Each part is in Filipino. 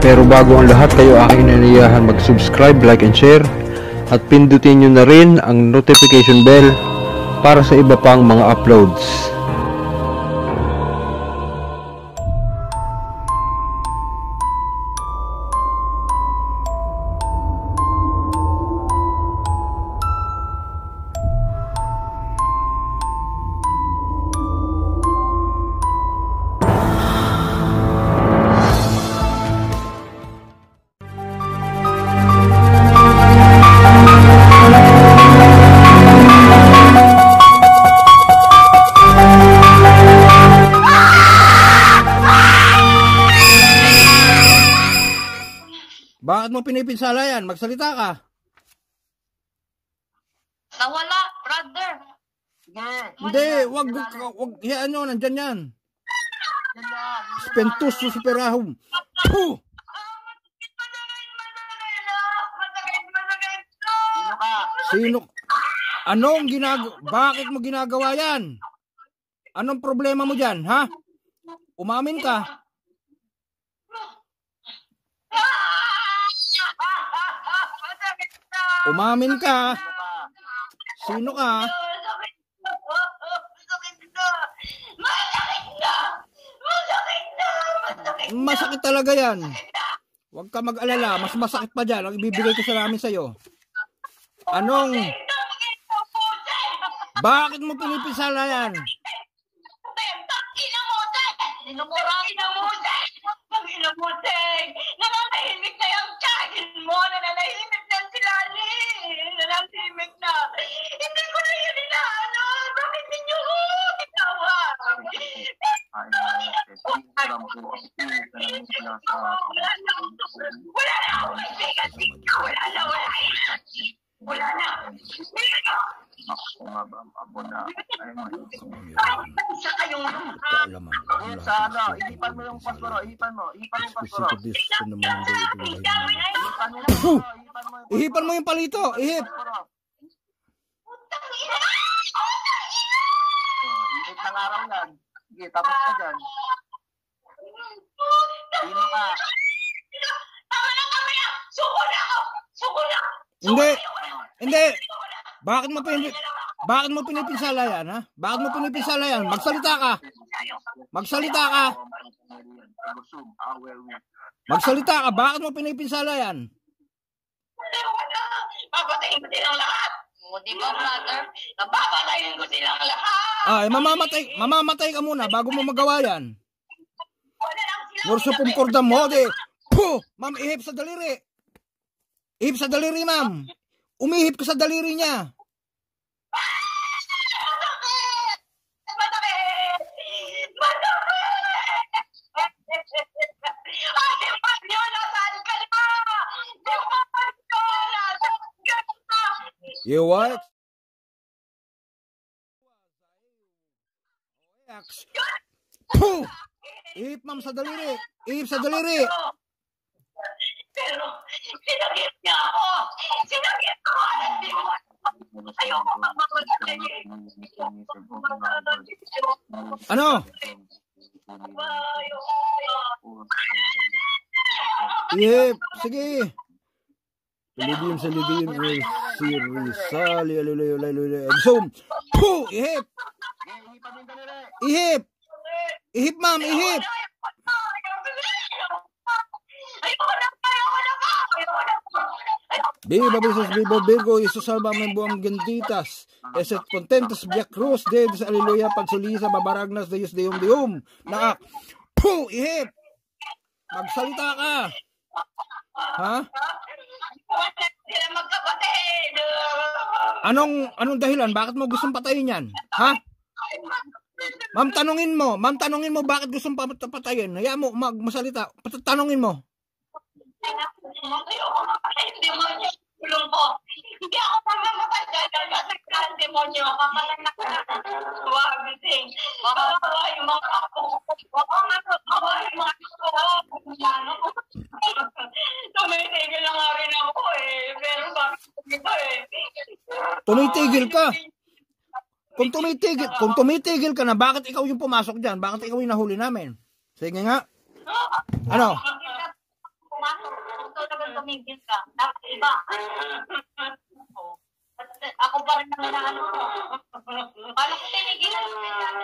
Pero bago ang lahat, kayo aking inaniyahan mag-subscribe, like and share at pindutin nyo na rin ang notification bell para sa iba pang mga uploads. Bakit mo pinipinsala yan? Magsalita ka. Nawala, brother. Hindi, wag hiyaan nyo, nandyan yan. Spentus to superahum. Puh! Sino? Bakit mo ginagawa yan? Anong problema mo dyan, ha? Umamin ka. Umamin ka. Sino ka? Masakit talaga yan. Huwag ka mag-alala. Mas masakit pa dyan. Ang ibibigay ko sa namin sa'yo. Bakit mo pinipinsala yan? Nananahimik na yung tiyahin mo. Nananahimik na sila ni. Nananahimik na. Hindi ko na yun inaano. Bakit ninyo itawag? Wala na ako kaibigan dito. Wala na. Sa kayong ihipan mo yung pasporo, ihipan mo yung pasporo. Ihipan mo yung palito, ihip. Ihip ng araw yan. Sige, tapos ka dyan. Sino ka? Hindi. Bakit mo pinipinsala yan, ha? Bakit mo pinipinsala yan? Magsalita ka. Magsalita ka. Bakit mo pinipinsala yan? Papatayin ko silang lahat. Di ba, brother? Napapatayin ko silang lahat. Mamamatay ka muna bago mo magawa yan. Murso pumkordam mo, di. Puh! Ma'am, ihip sa daliri. Ihip sa daliri, ma'am. Umihip ka sa daliri niya. You what? Puh! Ihip, ma'am, sa daliri. Ihip sa daliri. Pero, sinagip niya ako. Ayoko mamamatay. Ano? Ihip. Sige. Salidin. Si Rizali. Zoom. Puh! Ihip. Ihip, ma'am. Ihip. Viva Besos, viva Virgo, Isus salva me buang genditas. Eset contentos Via Cruz, Deus, Alleluia, Pagsulisa, Babaragnas, Deus, Deum. Naak. Puh! Ihip. Magsalita ka. Ha? Anong dahilan? Bakit mo gustong patayin yan? Ha? Ma'am, tanungin mo bakit gustong patayin. Hayaan mo magsalita. Tanungin mo. Hindi ako mamamatay dahil masaktan demonyo. Kapag nakakawagin. Makawa yung mga ako. Makawa yung mga ako. Tumitigil na nga rin ako eh. Pero bakit ito eh? Tumitigil ka? Kung tumitigil ka na, bakit ikaw yung pumasok dyan? Bakit ikaw yung nahuli namin? Sige nga. Ano? naman tumigil ka. Dapat iba. Ako pa rin ang inaano ko. Paano ko tinigilan mo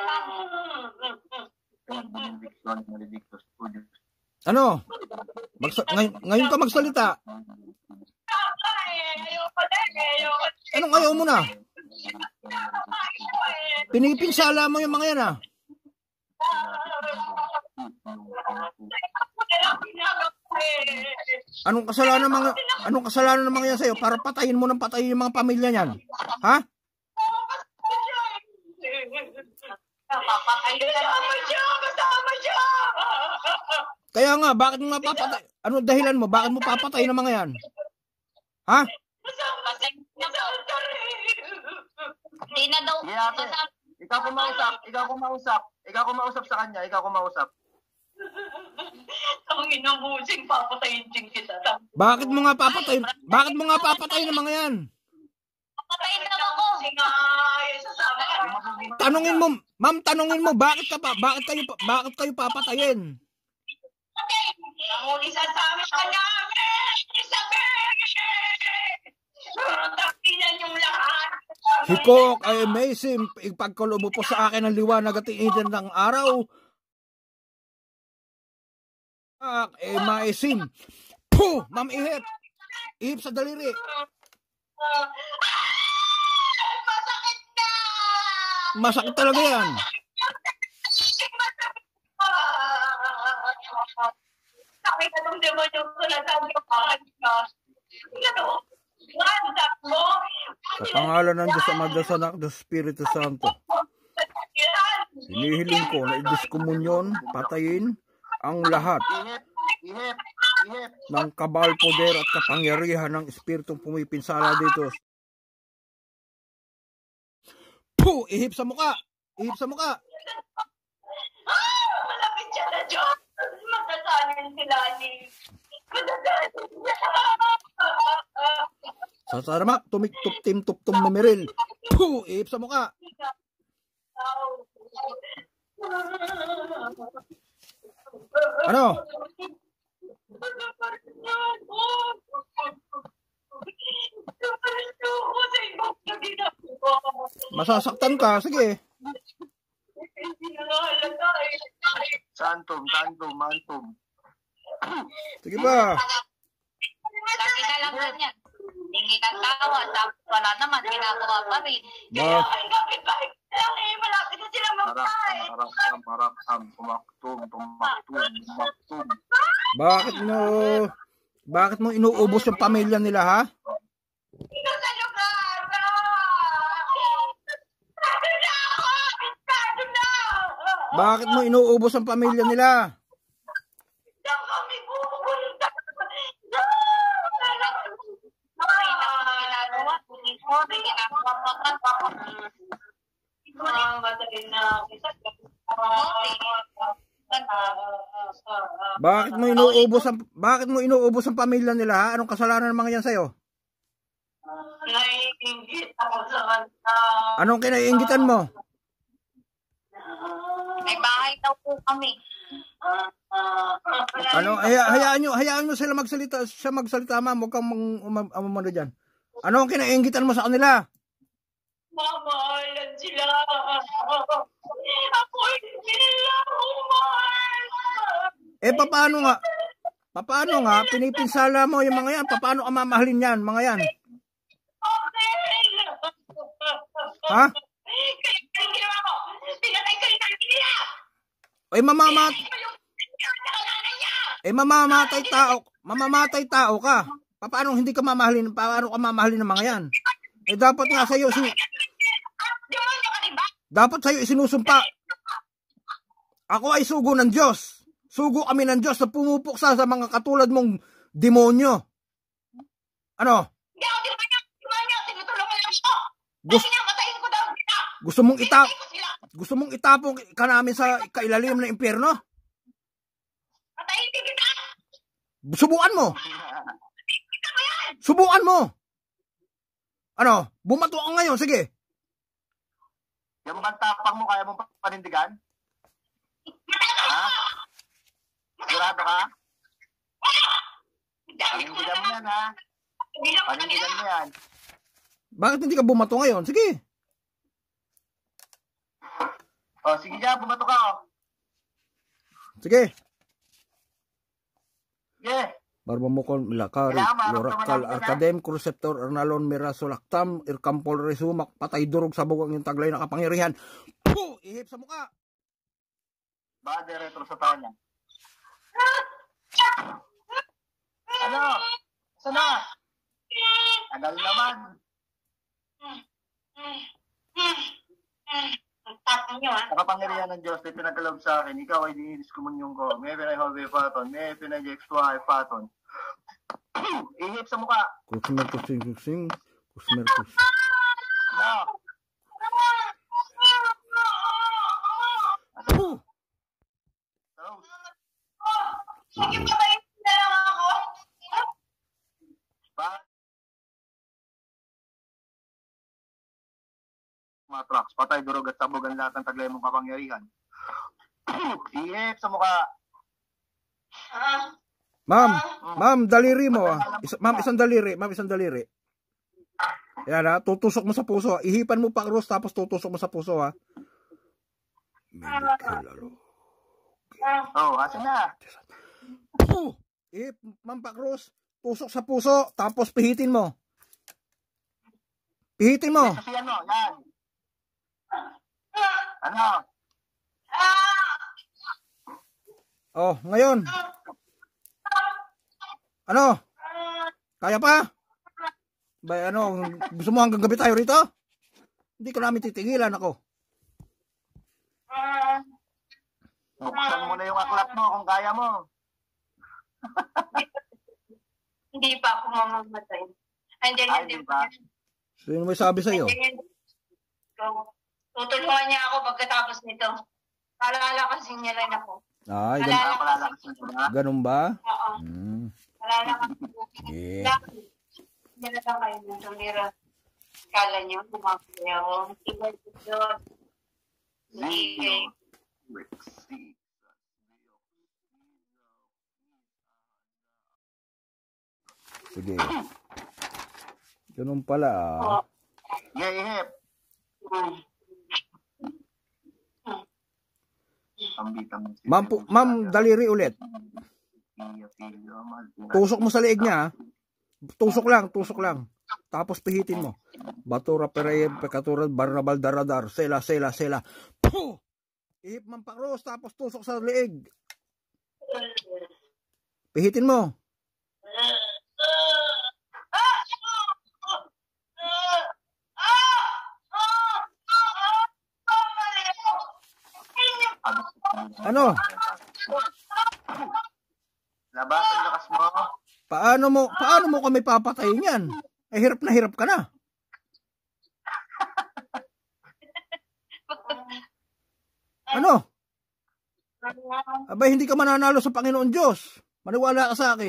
Ano? Ngayon ka magsalita. Anong ayaw mo na? Pinipinsala mo yung mga yan ah. Anong kasalanan ng mga yan sa'yo para patayin mo ng patayin yung mga pamilya niyan? Ha? Kasama siya! Kaya nga, bakit mo mapapatay? Ano dahilan mo? Bakit mo papatay ng mga yan? Ha? Hindi na daw. Ikaw kumausap sa kanya, ikaw kumausap. Ang inubusing papatayin din kita. Bakit mo nga papatay? Bakit mo nga papatay ng mga yan? Papatayin na ako. Tanungin mo, ma'am, bakit kayo papatayin? Ang isasama ka namin! Isabel! Tapinan yung lahat! Hikok ay amazing. Ipagkalubo po sa akin ang liwanag at iinit ng araw. Ay maisim. Puh! Ma'am Ihip! Ihip sa daliri. Masakit na! Masakit talaga yan. Sakit na nung demonyo ko na sabi ko ka. Ano? Sa pangalan ng Diyos Ama, Diyos Anak, Diyos Espiritu Santo. Hinihiling ko na i-diskomunyon, patayin ang lahat ng kabal, poder at kapangyarihan ng Espiritong pumipinsala dito. Puh! Ihip sa muka! Ihip sa muka! Malapit siya na Diyos! Magsasanin sila ni... Magsasanin siya! Sa sarama, tumiktup-tim-tup-tum memeril. Puh! Ihip sa muka! Ano? Masasaktan ka? Sige. Santum. Sige ba? Lagi na lang ganyan. Hindi nagtawa. Tapos wala naman. Ginagawa pa rin. Ba? Ay, kapit-bahay lang eh. Malapit na sila magkain. Marakam. Tumaktum. Bakit mo inuubos yung pamilya nila, ha? Ito sa lugar na! Pintado na ako! Pintado na! Bakit mo inuubos ang pamilya nila? Saan kami pupunta? Bakit mo inuubos ang pamilya nila, ha? Anong kasalanan ng mga yan sa'yo? Naiingit ako sa kanta. Anong kinaiinggitan mo? May bahay daw po kami. Ano, hayaan nyo sila magsalita, ma'am. Huwag kang umano dyan. Ano ang kinainggitan mo sa kanila? Mamahalan sila. Ako hindi nila umahal. Paano nga, pinipinsala mo yung mga yan? Paano ka mamahalin yan, mga yan? Ha? Kaya ginawa ko. Pinatay ko yung sarili nila. Mamamatay tao ka. Paano hindi ka mamahalin? Paano ka mamahalin ng mga yan? Dapat nga sa'yo, dapat sa'yo isinusumpa. Ako ay sugo ng Diyos. Sugo kami ng Diyos na pumupuksa sa mga katulad mong demonyo. Ano? Hindi ako demonyo. Tinutulungan lang siya. Pinapatayin ko daw sila. Gusto mong itapong ka namin sa kailalim ng impyerno? Patayin din kita. Subukan mo. Ano? Bumato ka ngayon, sige. Yung bantapang mo, kaya mong panindigan? Ha? Sigurado ka? Dami ko Panindigan mo naman. yan, ha? Hindi na ko kanila. Panindigan mo yan. Bakit hindi ka bumato ngayon? Sige. O, sige dyan, bumato ka, oh. Sige. Sige. Barbamukon, Milakari, Lorakal, Arkadem, Cruceptor, Arnalon, Miraso, Laktam, Irkampol, Resumak, Patay Durog, Sabog ang iyong taglay na kapangyarihan. Puh! Ihip sa mukha. Baka retro sa taon yan. Ano? Saan na? Tagal naman. Ang tapang nyo, ha? Sa kapangyarihan ng Diyos na pinagkaloob sa akin, ikaw ay dinilis kumunyong ko. May pinay-hove paton, may pinay-extuahe paton. Ihip sa mukha. Kusmer, kusing. Kusmer, kusing. Ano? Puh! Rose. Sige, pabalik na lang ako. Bakit? Mga trucks, patay, durog at sabog ang lahat ng taglay mong kapangyarihan. Ihip sa mukha. Ma'am, daliri mo ah. Ma'am, isang daliri. Yan ha, tutusok mo sa puso. Ihipan mo pa cross tapos tutusok mo sa puso ha. Oh, asan na? Puh! Ihip, ma'am pa cross. Tusok sa puso tapos pihitin mo. Pihitin mo. Kasi ano, yan. Ano? Oh, ngayon. Ano? Kaya pa? Ba, ano, gusto mo hanggang gabi tayo rito? Hindi ka namin titigilan ako. Buksan mo na yung aklat mo kung kaya mo. Hindi pa ako mamamatay. Andiyan Ay, hindi di ba? Sino may sabi sa'yo? Tutulungan niya ako pagkatapos nito. Palalakasin niya rin ako. Ay, Palalakas mo na. ganun ba? Oo. Palalakasin Yeah. Hindi na lang kayo ng tumira. Kala niyo, kumakain ako. Iba ito. Sige. Sige. Ganun pala ah. Ihip. Ma'am, daliri ulit. Tusok mo sa leeg niya. Tusok lang. Tapos pihitin mo. Batura perayem pekatura barnabal daradar. Sela. Puh! Ihip man pa cross tapos tusok sa leeg. Pihitin mo. Ano? Labasan lakas mo. Paano mo kami papatayin yan? Eh, hirap na hirap ka na. Ano? Abay, hindi ka mananalo sa Panginoon Diyos. Maniwala ka sa akin.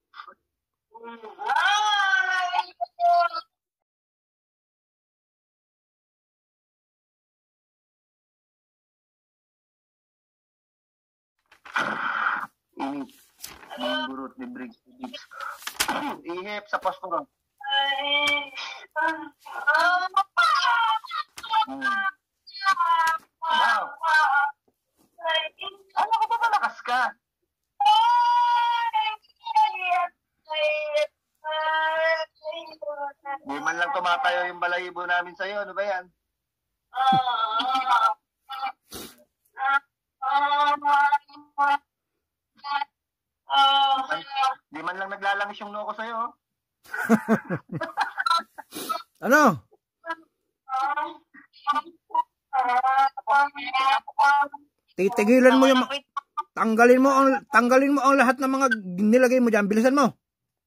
Inip. Mangurot ni Briggs. Ihip sa posturon. Wow. Ano ka ba malakas ka? Di man lang tumatayo yung balahibo namin sa'yo. Ano ba yan? Di man lang naglalangis yung noo ko sa'yo. Ano? Titigilan mo yung tanggalin mo ang lahat ng mga nilagay mo diyan. Bilisan mo.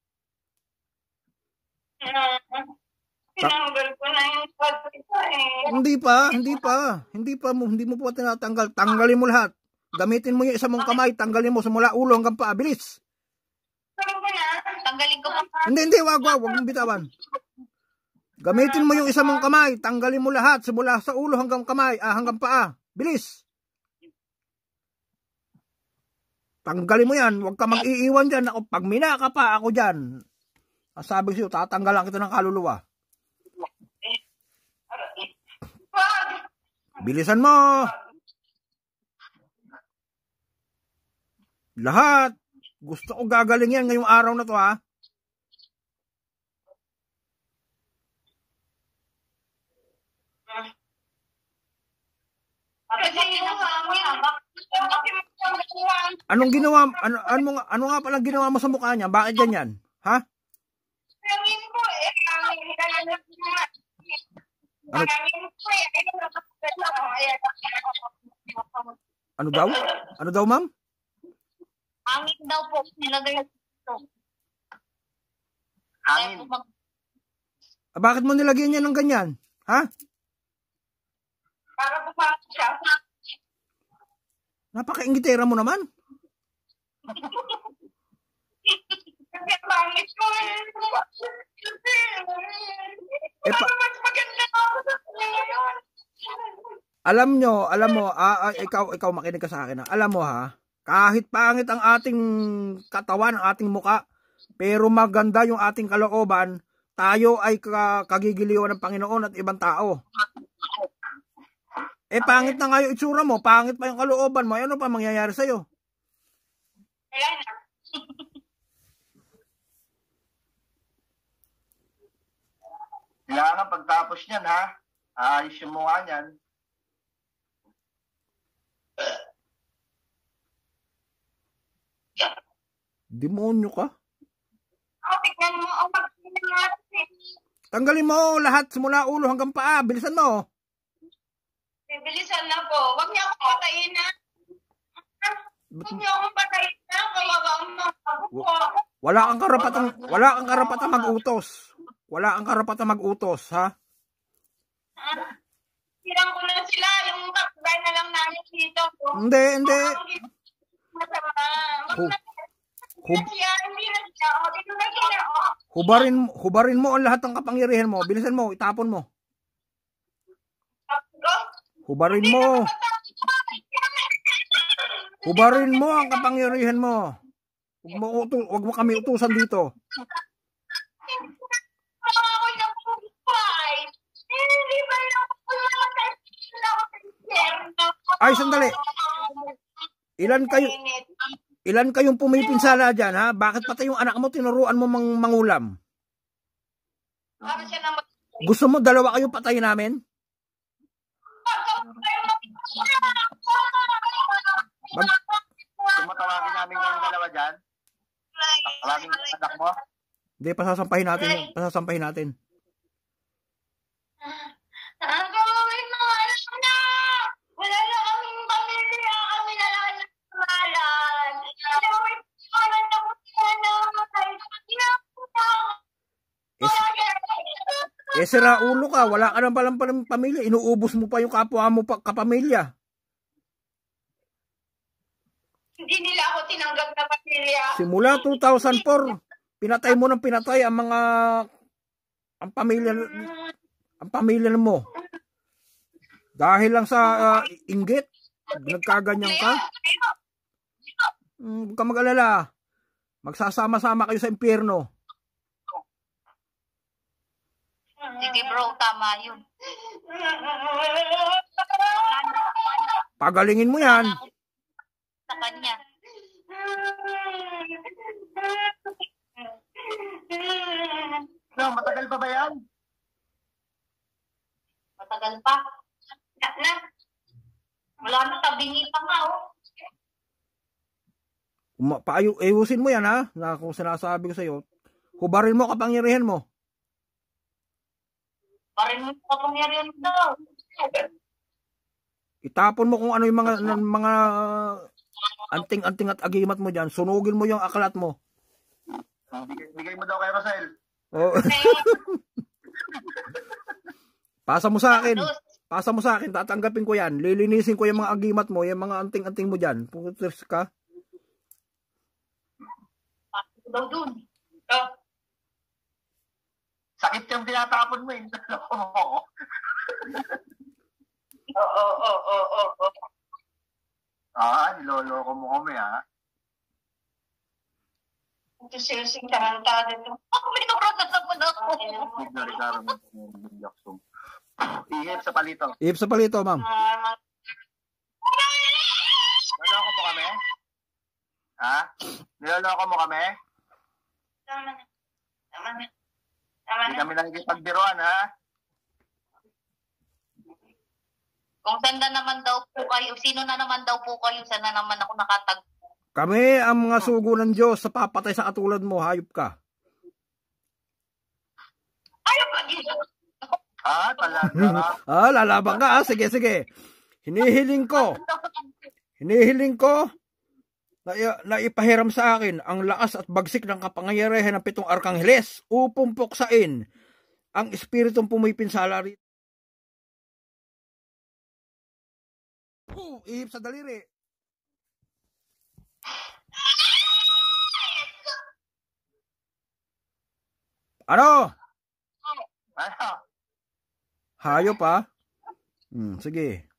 Tinanggal ko na yung pagkita eh. Hindi mo pa tinatanggal. Tanggalin mo lahat. Gamitin mo yung isa mong kamay, tanggalin mo simula ulo hanggang paa. Bilis. Tanggalin ko pa. Hindi, wag mong bitawan. Gamitin mo yung isa mong kamay, tanggalin mo lahat simula sa ulo hanggang kamay, hanggang paa. Bilis. Tanggalin mo yan. Huwag ka mag-iiwan dyan. Ako, pag minaka pa ako dyan, sabi ko sa'yo, tatanggalan kita ng kaluluwa. Bilisan mo. Lahat. Gusto ko gagaling yan ngayong araw na to, ha? Anong ginawa, ano nga palang ginawa mo sa mukha niya? Bakit ganyan? Ha? Ano daw? Ano daw, ma'am? Hangin daw po, nilagay ito. Hangin. Bakit mo nilagyan niya ng ganyan? Ha? Para pumasok siya. Napaka-ingitera mo naman. Kasi pangit ko mas maganda ako sa ngayon. Alam mo, ikaw makinig ka sa akin, ha? Alam mo, ha? Kahit pangit ang ating katawan, ang ating muka, pero maganda yung ating kalooban, tayo ay kagigiliwan ng Panginoon at ibang tao. Pangit na nga yung itsura mo, pangit pa yung kalooban mo, ano pa mangyayari sa'yo? Kaya na. Kailangan pagtapos niyan, ha? Ayos yung mukha niyan. Demonyo ka? Tignan mo ang pagkakas natin. Tanggalin mo lahat simula ulo hanggang paa, bilisan mo. Bibilisan na po. Huwag niyo akong patayin na. Huwag niyo akong patayin na. Kawawa ang mga po. Wala kang karapatang mag-utos. Wala kang karapatang mag-utos, ha? Tirang ko na sila. Yung kapitbahay na lang namin dito. Hindi. Hubarin mo ang lahat ng kapangyarihan mo. Bilisan mo, itapon mo. Hubarin mo. Hubarin mo ang kapangyarihan mo. Huwag mo kami utusan dito. Ay, sandali. Ilan kayong pumipinsala dyan, ha? Bakit pati yung anak mo tinuruan mo mangulam? Gusto mo dalawa kayong patayin namin? Tumatawagin namin kayong dalawa dyan. Tawagin yung anak mo. Hindi, pasasampahin natin. Ang gawin mo, alam na! Wala na kaming pamilya, kami na lang ang nagmalan. Gawin mo na ako sana. Sira ulo ka, wala ka nang palang pamilya, inuubos mo pa yung kapwa mo kapamilya. Hindi nila ako tinanggap na pamilya. Simula 2004, pinatay mo ng pinatay ang pamilya mo. Dahil lang sa inggit, nagkaganyan ka. Huwag ka mag-alala. Magsasama-sama kayo sa impyerno. Sige bro, tama yun. Pagalingin mo yan. Sa kanya. No, matagal pa ba yan? Matagal pa. Na. Wala na, tabingi pa nga, oh. Ayusin mo yan, ha? Na kung sinasabi ko sa'yo, hubarin mo kapangyarihan mo. Parin mo kapangyarihan daw. Itapon mo kung ano yung mga anting-anting at agimat mo dyan. Sunugin mo yung aklat mo. Bigay mo daw kay Rosel. Oh. Pasa mo sa akin. Tatanggapin ko yan. Lilinisin ko yung mga agimat mo, yung mga anting-anting mo dyan. Putis ka. Pasok daw dun. Sakit yung tinatapon mo eh. Oo. Niloloko mo kami, ha? Ito sirsing tarantado ito. Minuratan mo na ako. Nagdarigaro mo ng Jackson. Ihip sa palito. Ihip sa palito, ma'am. Niloloko mo kami? Ha? Niloloko mo kami? Tama na. Hindi kami nakikipagbiruan, ha? Kung saan na naman daw po kayo, sino na naman daw po kayo, saan na naman ako nakatag. Kami ang mga sugo ng Diyos sa papatay sa katulad mo, hayop ka. Ayaw ka dito. Talaga. Lalaban ka, sige, sige. Hinihiling ko na ipahiram sa akin ang lakas at bagsik ng kapangyarihan ng 7 arkangheles upang puksain ang espiritong pumipinsala rito. Ihip sa daliri. Ano? Hayop ha? Sige.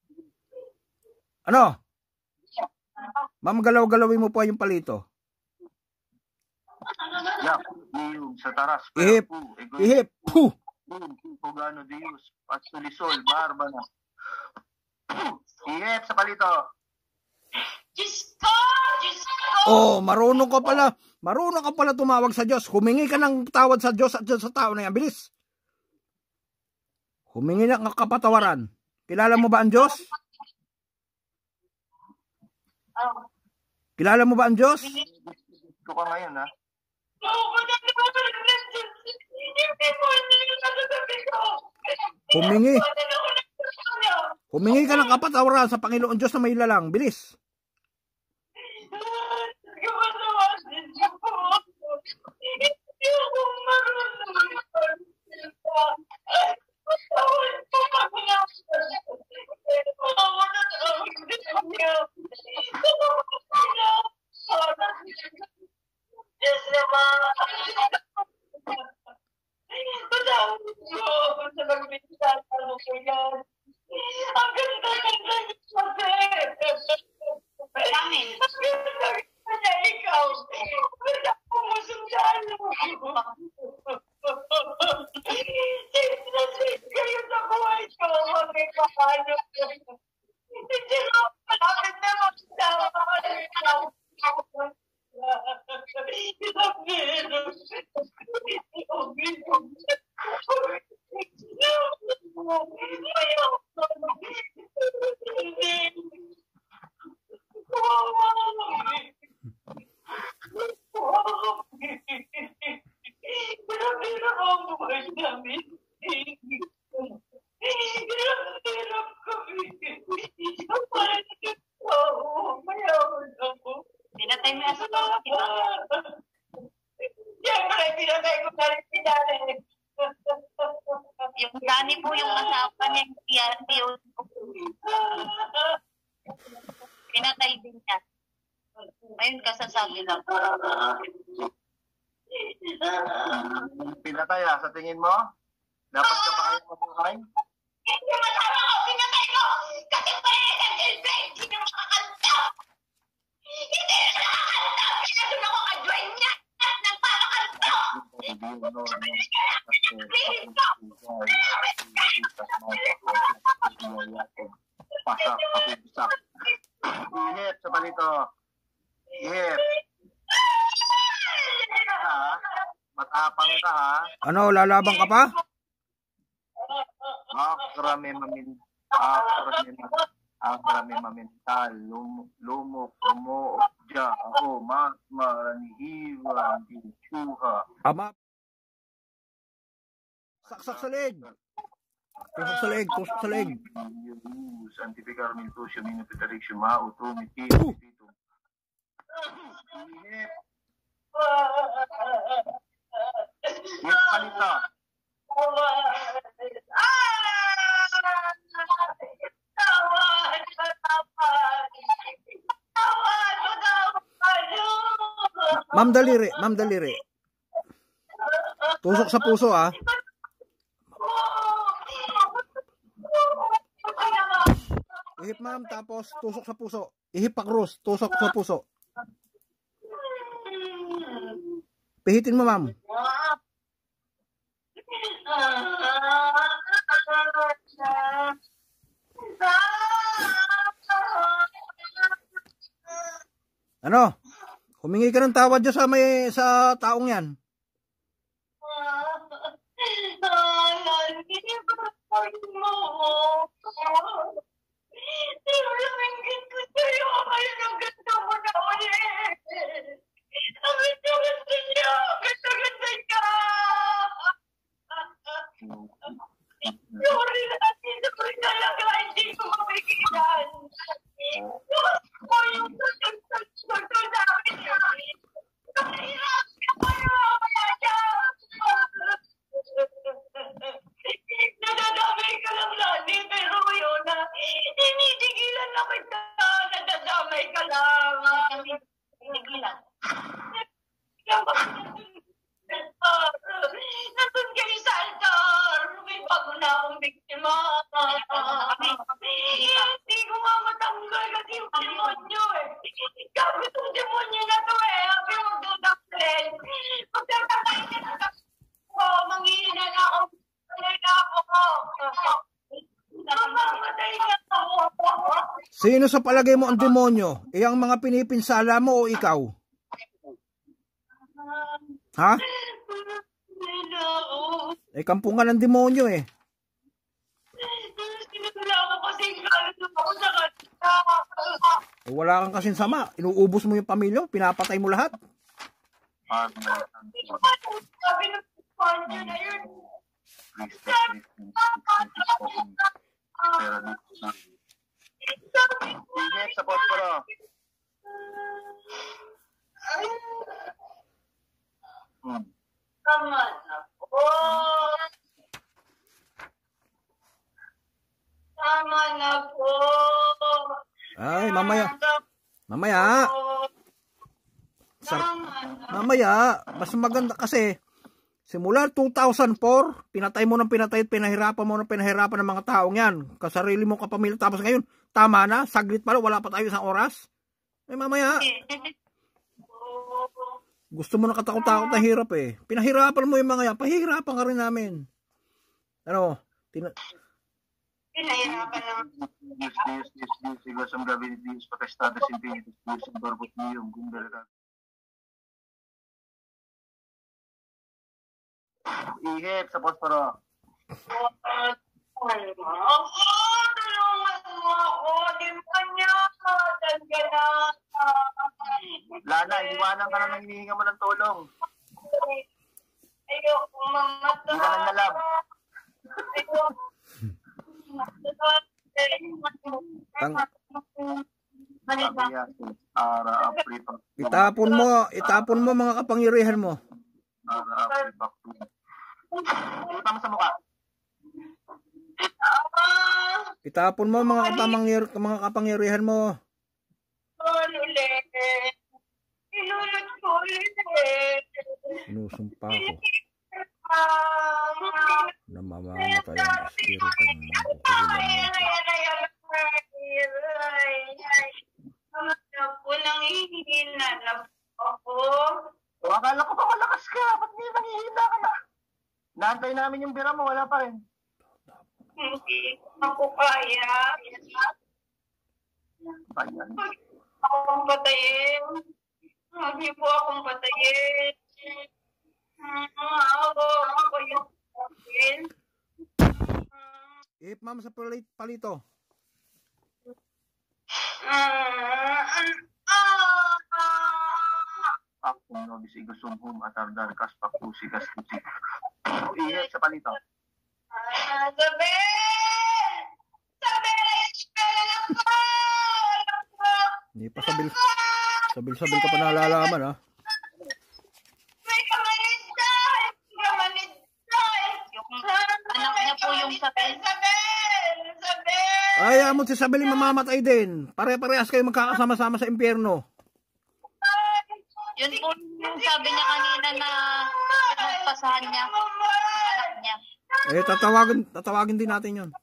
Ano? Ma'am, galaw-galawin mo po yung palito. Yak, niyog sa taras. Ihip. Ihip. Puh. Pugano Dios. Patulisol. Barbana. Ihip sa palito. Diyos ko! Oh, marunong ka pala. Marunong ka pala tumawag sa Diyos. Humingi ka ng tawad sa Diyos at sa tao na yan. Bilis. Humingi na ng kapatawaran. Kilala mo ba ang Diyos? Kilala mo ba ang Diyos? Gusto ka ngayon, ha? Humingi ka ng kapatawaran sa Panginoon Diyos na may lalang. Bilis. Yung Dani po yung asawa niya, pinatay din niya. Ayun kasasabi lang. Pinatay, sa tingin mo? Dapat ka pa kayo mabuhay? Hindi masama ko, pinatay ko! Kasi pwede hindi na makakanta! Hindi na nakakanta! Pinatun ako ka-join niya! Nagpapakanta! Pasak, pakibusak. Ihip sa palito. Ihip. Matapang ka, ha? Ano, lalaban ka pa? Akrame mamintal, lumok, dya, ako, maranihiwan, ichuha. Ama. Saksak sa leg. Tusok sa leg, tusok sa leg. Santificar mintusyo, minupitariksyo, mautumiti, pititum. Ihip. Ihip palito. Ma'am daliri, ma'am daliri. Tusok sa puso, ha? Ihip, ma'am, tapos tusok sa puso. Ihip pa krus, tusok sa puso. Pihitin mo, ma'am. Ano? Humingi ka ng tawad dyan sa taong yan. Nadadamay ka lang, Lani, pero yun na, tinigilan na kita. Nadadamay ka lang. Tinigilan. Nandun kayo sa altar. May bago na akong biktima. Hindi ko nga matanggal kasi yung demonyo eh. Gabi itong demonyo na to eh. Sabi magdudaklen. Magdadakay ka na ako. Manghihina na ako. Mamamatay na ako. Sino sa palagay mo ang demonyo? Iyang mga pinipinsala mo o ikaw? Ha? Kampungan ng demonyo eh. Sinutula ko kasi galit ako sa kanya. Wala kang kasing sama. Inuubos mo yung pamilya, pinapatay mo lahat. Sabi ng panyo na yun. Ihip sa posporo. Tama na po. Tama na po. Ay, mamaya. Mamaya. Mamaya. Mas maganda kasi simula 2004, pinatay mo ng pinatay at pinahirapan mo ng pinahirapan ng mga taong yan. Kasarili mo kapamilya. Tapos ngayon, tama na. Saglit pa lang. Wala pa tayo isang oras. Ay, mamaya. Gusto mo na katakot-takot na hirap eh. Pinahirapan mo yung mga yan. Pahihirapan ka rin namin. Ano? Pinahirapan lang. Dios ang gabinete Dios potestates infinitas Dios ang barbot niyong gumberda. Ihip sa posporo. Tulungan mo ako. Di ba niya? Lana, iwanan ka na nang hinihinga mo ng tulong. Ayoko mamatay. Hindi ka nang nalab. Itapon mo mga kapangyarihan mo. Tama sa mukha. Itapon mo mga kapangyarihan mo. Ilulot ko ulit. Sinusumpa ko na mamamatay ang espiritu ng mga kukulang mo. Nanghihina na ako. O, akala ko pa malakas ka. Ba't di nanghihina ka na? Naantay namin yung bira mo, wala pa rin. Hindi ako kaya. Bayan. Akong patayin. Hindi po akong patayin. Ako yung patayin. Ihip ma'am sa palito. Ako no bisigo sumbum atardar kas pakusi kas kusi. Ihip sa palito. Hindi pa sabil ka pa nalalaman ha. May kamanid dahil. Anak niya po yung Sabel. Ay, amon si Sabel mamamatay din. Pare-parehas kayo magkakasama-sama sa impyerno. Yun po yung sabi niya kanina na pinagpasahan niya. Anak niya. Eh, tatawagin din natin yun.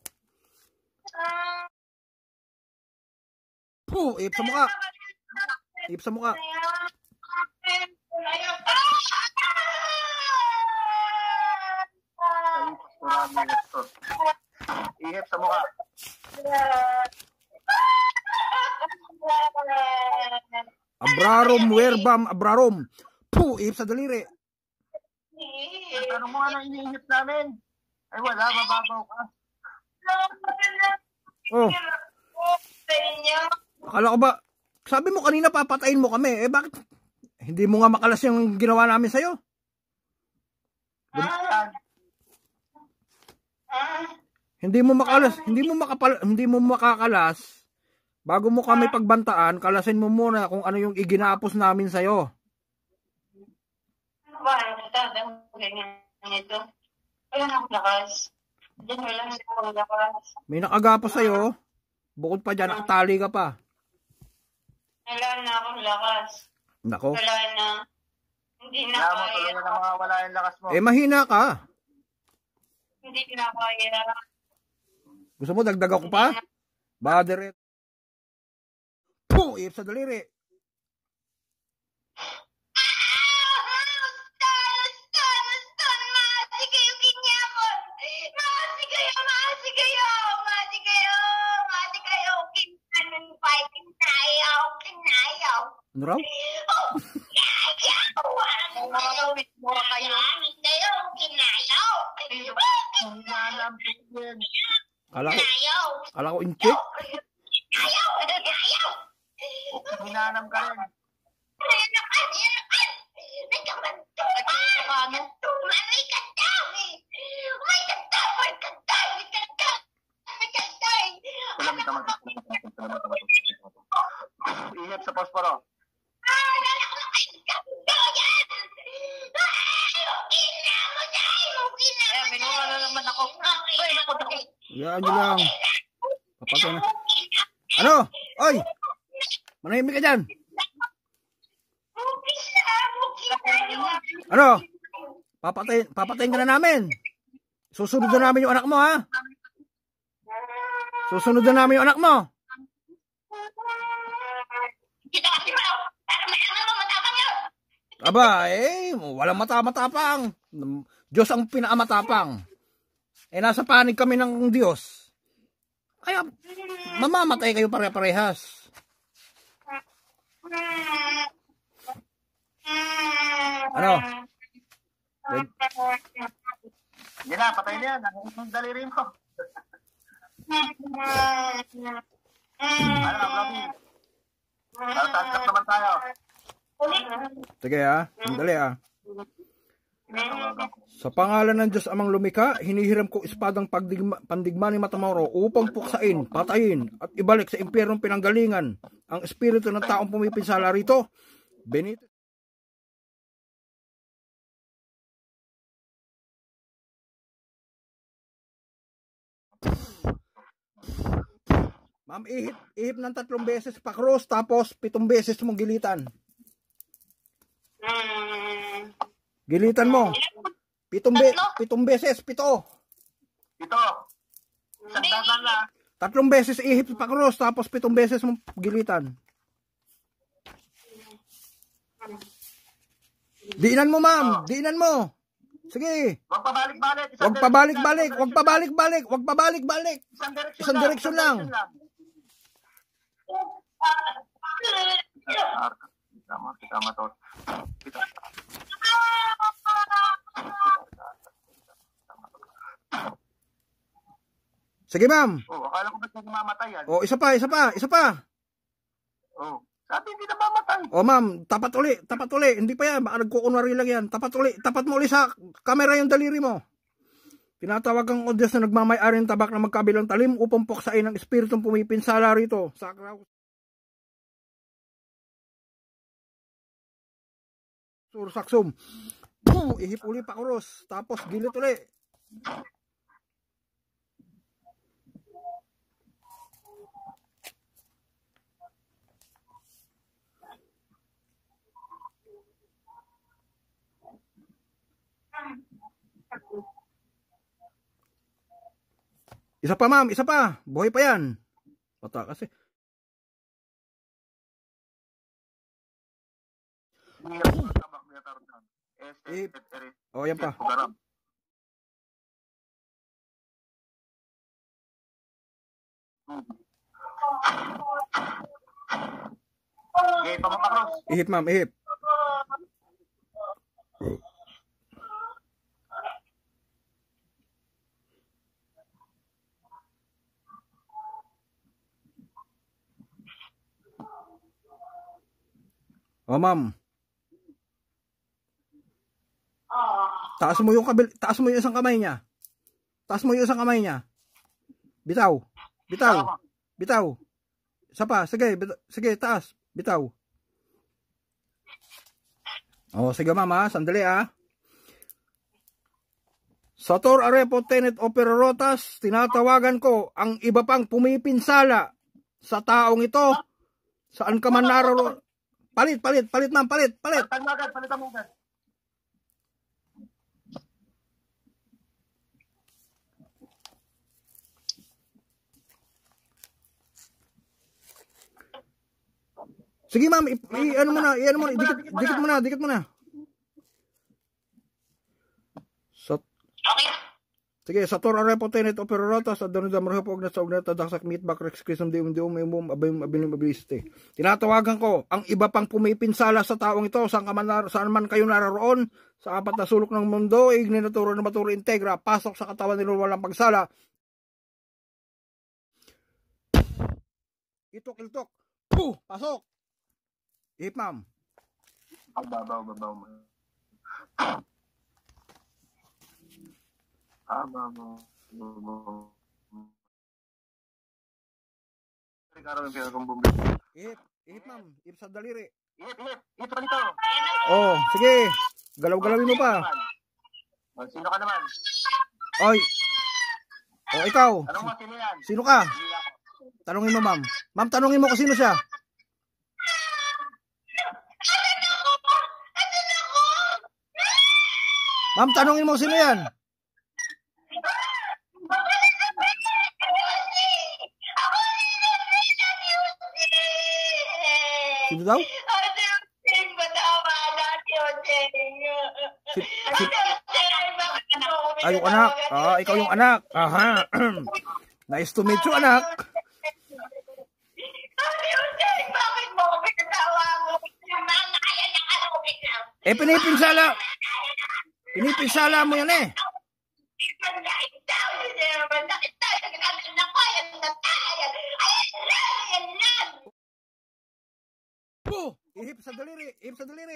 Puh, ihip sa mukha. Ihip sa mukha. Marami ito. Ihip sa mukha. Abrarom, werbam, abrarom. Puh, ihip sa daliri. Tanong mo ano iniihip namin? Ay wala, mababaw ka. Oh. Akala ko ba, sabi mo kanina papatayin mo kami. Eh bakit hindi mo nga makalas yung ginawa namin sa'yo? Hindi mo makakalas. Bago mo kami pagbantaan, kalasin mo muna kung ano yung iginapos namin sa'yo. Ano ba? Sabi ko ganyan ito. Wala na akong lakas. Diyan wala na akong lakas. May nakagapos sa'yo. Bukod pa dyan, nakatali ka pa. Wala na akong lakas. Nako. Wala na. Hindi na Kaya mo kaya. tuloy na mawawala yung lakas mo. Eh mahina ka. Hindi na kaya. Gusto mo dagdag ako pa? Baderet. Puh, ihip sa daliri. Ano raw? Hinanam din. Kala ko inche. Hinanam ka rin. Ihip sa posporo. Yan nyo lang. Papatay na. Ano? Oy! Manahimik ka dyan. Ano? Papatayin ka na namin. Susunod na namin yung anak mo, ha? Susunod na namin yung anak mo. Aba, walang mata-matapang. Diyos ang pinakamatapang. Nasa panig kami ng Diyos. Kaya, mamamatay kayo pare-parehas. Ano? Yan na, patay na yan. Ang daliri mo. Ano, Bobby? Tatsak naman tayo. Sige ha, sandali ha. Sa pangalan ng Diyos amang lumikha, hinihiram ko espadang pandigma ni Matamoros upang puksain, patayin, at ibalik sa impyernong pinanggalingan ang espiritu ng taong pumipinsala rito. Benito. Ma'am, ihip ng 3 beses pa cross, tapos 7 beses mong gilitan. Gilitan mo. 7 beses, 7. Ito. Isang dagan na. 3 beses ihip pa cross, tapos 7 beses mong gilitan. Diinan mo, ma'am. Diinan mo. Sige. Huwag pabalik-balik. Huwag pabalik-balik. Huwag pabalik-balik. Huwag pabalik-balik. Isang direksyon lang. Kita to. Sige, ma'am. Oh, akala ko ba't nagmamatay yan? Oh, isa pa. Oh, sabi hindi na mamatay. Oh, ma'am, tapat uli. Hindi pa yan, baka nagkukunwari lang yan. Tapat mo uli sa camera yung daliri mo. Tinatawag ang Diyos na nagmamay-ari ng tabak na magkabilang talim upang puksain ang espiritong pumipinsala rito. Sakra. Sursaksum. Puh, ihip uli pa kuros. Tapos gilit uli. Isa pa, ma'am, isa pa. Buhay pa yan. Pata kasi. Oh, yan pa. Okay, pamapakros. Ihip, ma'am, ihip. Oh, ma'am. Taas mo yung isang kamay niya. Taas mo yung isang kamay niya. Bitaw. Bitaw. Bitaw. Isa pa. Sige, sige, taas. Bitaw. Oh, sige ma'am ha. Sandali ha. Sator Arepo Tenet Operotas, tinatawagan ko ang iba pang pumipinsala sa taong ito. Saan ka man naroon? Palit ma'am, palit. Palitan mo agad. Sige ma'am, ano mo na, dikit mo na. Okay. Sige, sa Tor Arepo Tenet Operotas at doon damro po sa ognet daksak meatback rex krisum dium abim abiliste. Tinatawagan ko ang iba pang pumipinsala sa taong ito saan man kayo naroon sa apat na sulok ng mundo, igninaturo na maturo integra, pasok sa katawan nila walang pagsala. Itok. Pasok. Ihip, ma'am. Babaw. Ihip, ma'am. Ihip sa daliri. Ihip pa nito. Oh, sige. Galaw-galawin mo pa. Sino ka naman? Oy. Oh, ikaw. Anong mo, sino yan? Sino ka? Hindi ako. Tanungin mo, ma'am. Ma'am, tanungin mo kung sino siya. Ma'am, tanungin mo sino yan. Sino daw? Ay, yung anak. Ah, ikaw yung anak. Aha. Nice to meet you, anak. Bakit mo ako pinatawag? Nakaya na ka Eh, pinipinsala mo yan eh. Po! Ihip sa daliri.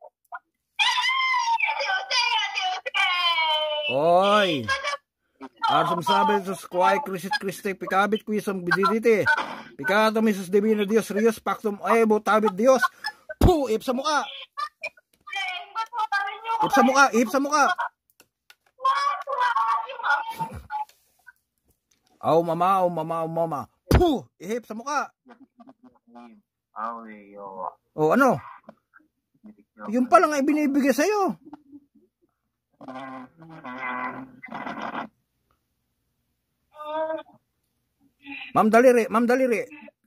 Oy! Arsam sabi sa squay Christ, pikabit ko isang bididiti. Pikato misus divino Dios, Rios, pactum ebo, tabit Dios. Po! Ihip sa mukha. Ihip sa mukha. Aw, mama. Puh! Ihip sa mukha. Oh, ano? Yung pala nga ibinibigay sa'yo. Ma'am daliri.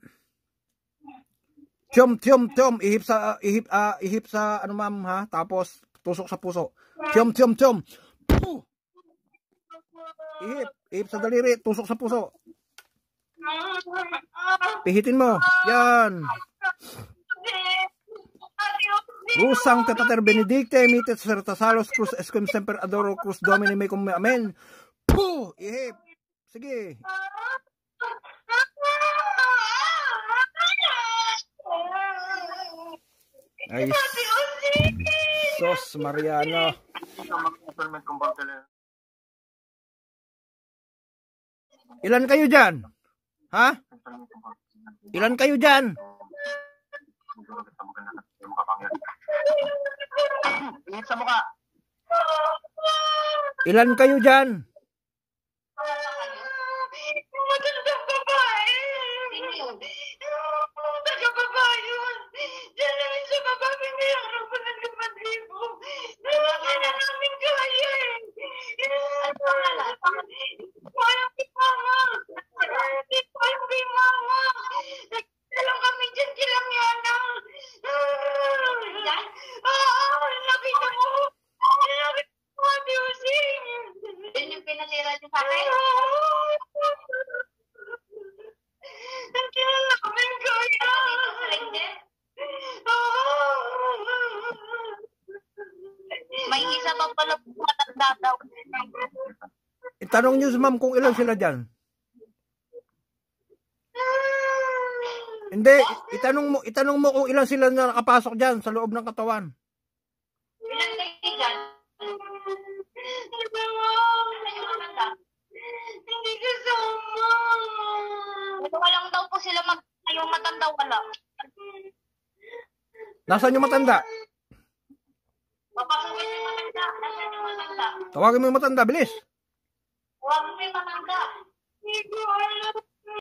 Tiom. Ihip sa ano ma'am ha? Tapos tusok sa puso. Tiom. Puh! Ihip sa daliri, tusok sa puso. Pihitin mo. Yan. Rusang te Pater Benedicte, mitet sertasalos cruz escum semper adoro cruz domini mecum amen. Puh! Ihip. Sige. Ay, Sos Mariano. Ilan kayo dyan? Ha? Ilan kayo dyan? Ihip sa mukha. Ilan kayo dyan? Magandang babae. Magandang babae yun. Diyan namin sa baba, binayaran ko ng 5,000. Wala na namin kaya eh. Walang bimama. Walang bimama. Nagtalang kami dyan silang yana. Nakita mo. Nakita mo, Ate Using. May isa pa pala po matanda daw. Itanong niyo sa ma'am kung ilan sila dyan. Hindi, itanong mo kung ilan sila na nakapasok dyan sa loob ng katawan. Ilan kayo dyan? Hindi kasama. Wala lang daw po sila yung matanda wala. Nasaan yung matanda? Papasukin yung matanda. Nasaan yung matanda? Tawagin mo yung matanda, bilis. Huwag mo yung matanda. Hindi ko alam.